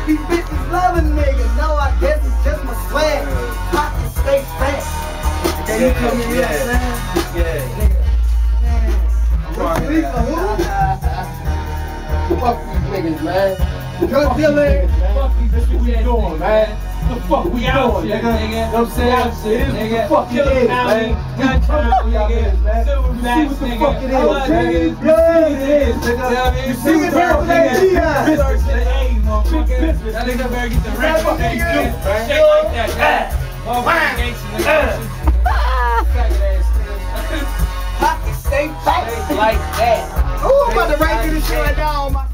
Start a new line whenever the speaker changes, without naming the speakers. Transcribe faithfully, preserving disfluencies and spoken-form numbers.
These bitches love a nigga. No, I guess it's just my swag. Pocket stay fat. Then you come in here, yeah. Saying? Yeah. Nigga.
Fuck these niggas, man.
Drug dealer.
Fuck these niggas. What we doing, man? What the fuck we doing, nigga? You know what I'm saying? It is what the fuck it is, man. Guntown, nigga. Silver Max, nigga. See what the fuck it is, blood it is, nigga. You see what the fuck it is? Business. That nigga better get the rest of that shit like that, man. Motherfucking gangster, nigga.
Pocket stay fat
like that.
Ooh, I'm about to write this shit down.